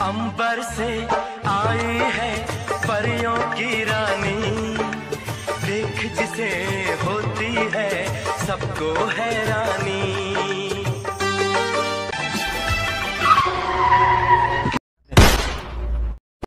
अंबर से आई है परियों की रानी, देख जिसे होती है सबको हैरानी।